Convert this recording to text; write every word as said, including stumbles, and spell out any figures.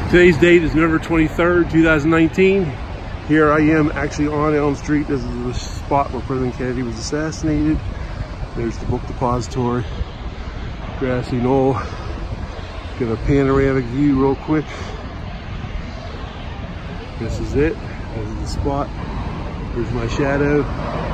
Today's date is November twenty-third, two thousand nineteen. Here I am actually on Elm Street. This is the spot where President Kennedy was assassinated. There's the book depository, grassy knoll. Get a panoramic view real quick. This is it. This is the spot. Here's my shadow.